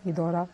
Idora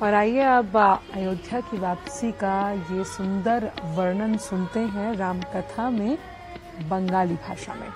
और आइए अब अयोध्या की वापसी का ये सुंदर वर्णन सुनते हैं राम कथा में बंगाली भाषा में।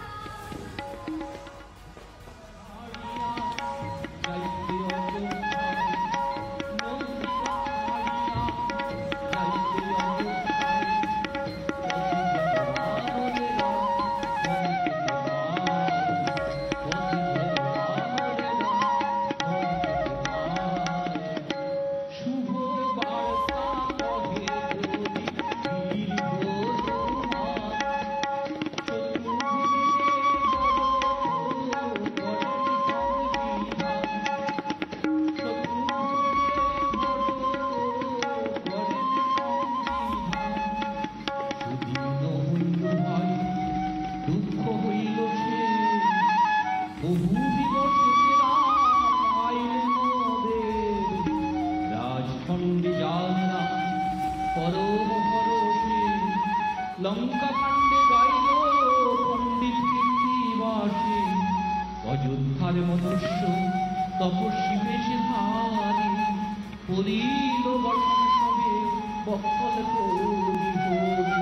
লঙ্কা কাণ্ডে গাইল পণ্ডিত কীর্তিবাসী, অযোধ্যার মনুষ্য তপস্বী বেশে ভারী, পড়িল বর্ষণ সবে বক্ষল করি হরি।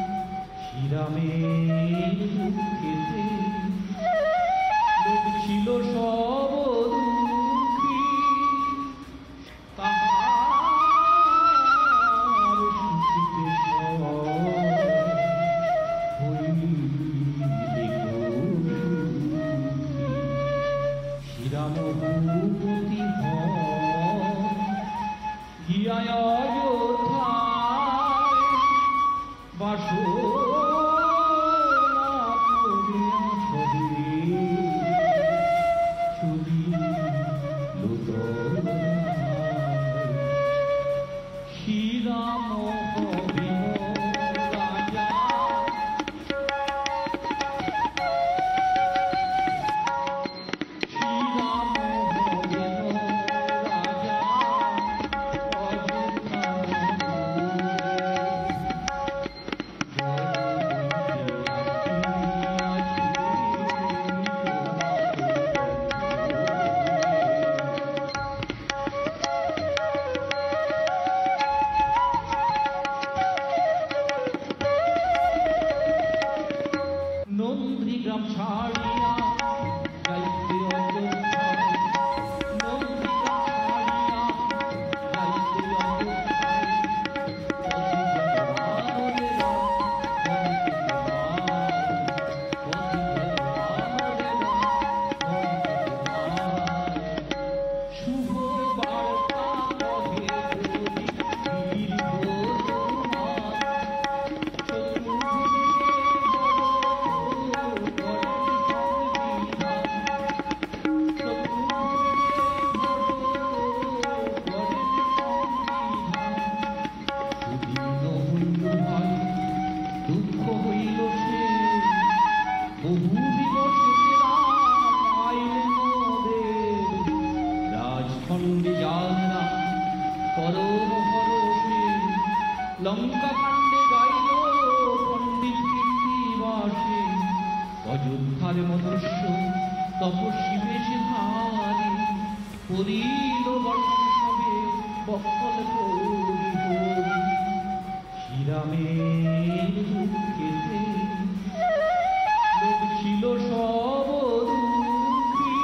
শ্রীরামের দুঃখেতে লোক ছিল সব দুঃখী, তাহার সুখীতে সব শ্রীরামভূপতি হিয়ায় অযোধ্যায় বাসনা করিয়া ছবি শ্রীরাম নন্দীগ্রাম ছাড়িয়া যাইতে অযোধ্যায়, নন্দীগ্রাম ছাড়িয়া যাইতে অযোধ্যায়, শুভ বার্তা কহে দুঃখ হইল সে বহু দিবসে পাইলেন দেব, রাজখণ্ডে যাত্রা পরম হরষে, লঙ্কা কাণ্ডে গাইল পণ্ডিত কীর্তিবাসে, অযোধ্যার মনুষ্য তপস্বী বেশে ভারী, পড়িল বর্ষণ সবে বক্ষল করি হরি। শ্রীরামের দুঃখেতে লোক ছিল সব দুঃখী,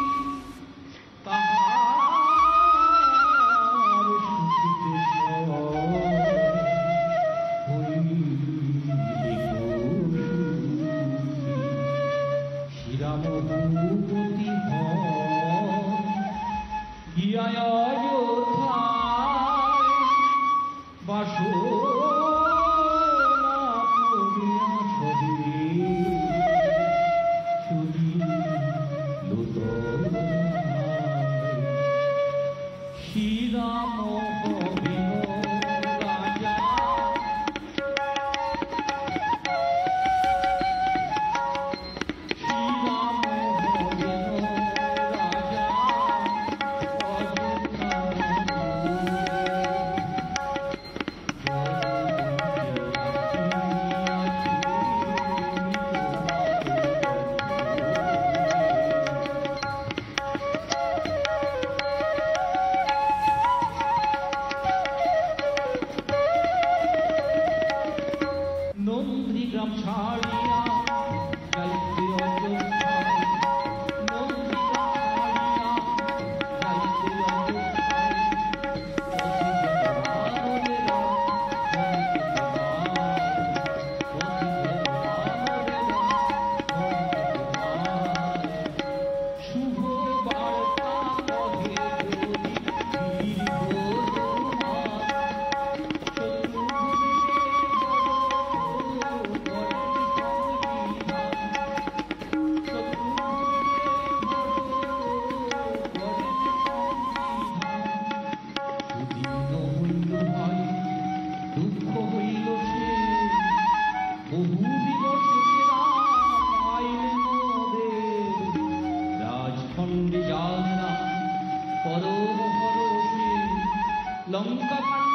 তাহার সুখেতে সব হইলে সুখী। শ্রীরামভূপতি হিয়ায় অযোধ্যায়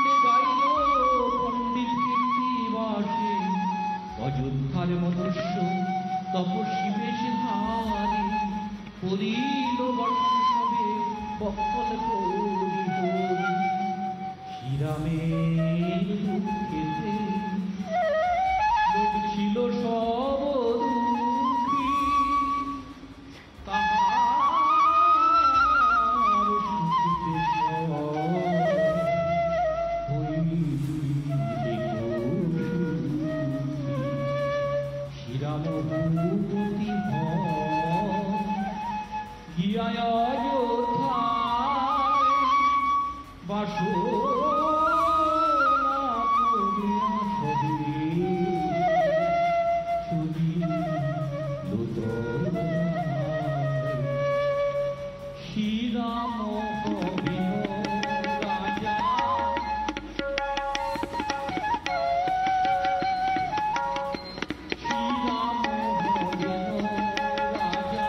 কাণ্ডে গাইল পণ্ডিত কীর্তিবাসে অযোধ্যার মনুষ্য তপস্বী বেশ ধারে করিল বর্ষণ সবে বক্ষল করি হরি শ্রীরামের দুঃখেতে লোক ছিল সব দুঃখী তাহার সুখেতে সব হইলে শ্রীরাম ভূপতি গিয়ায় অযোধ্যায় বাসনা করিয়া সবে শ্রীরাম হইল রাজা শ্রীরাম হইল রাজা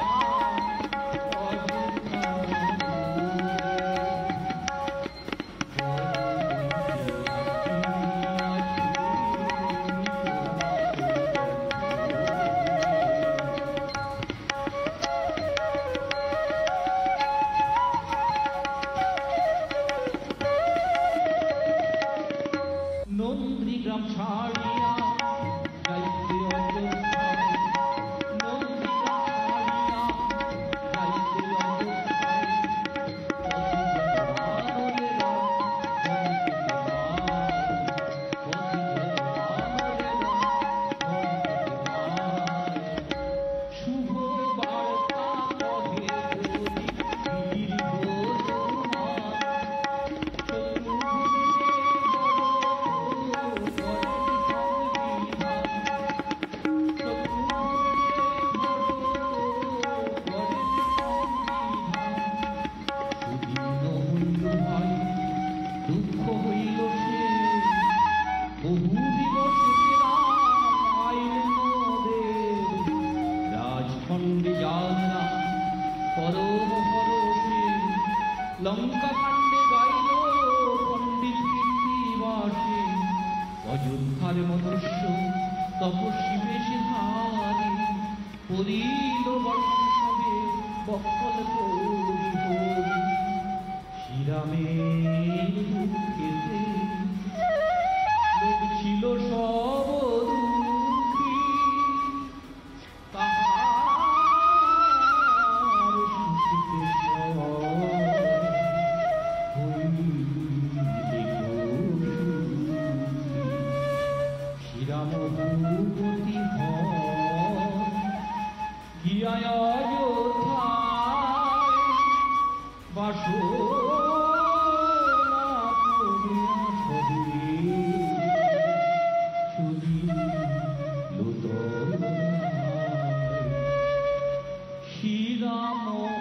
নন্দীগ্রাম ছাড়িয়া যাইতে অযোধ্যায় নন্দীগ্রাম ছাড়িয়া যাইতে অযোধ্যায় শুভ বার্তা কহে বীর দুঃখ হইল সে বহু দিবসে পাইলেন দেব রাজখণ্ডে যাত্রা পরম হরষে লঙ্কা কাণ্ডে গাইল পণ্ডিত কীর্তিবাসে অযোধ্যার মনুষ্য তপস্বী বেশ ধারে করিল বর্ষণ সবে বক্ষল করি হরি শ্রীরামের দুঃখেতে লোক ছিল সব দুঃখী তাহার সুখেতে সব হইলে শ্রীরাম ভূপতি গিয়ায় অযোধ্যায় বাসো